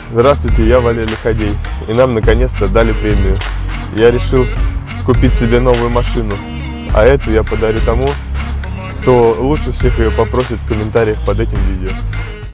Здравствуйте, я Валерий Лиходей, и нам наконец-то дали премию. Я решил купить себе новую машину, а эту я подарю тому, кто лучше всех ее попросит в комментариях под этим видео.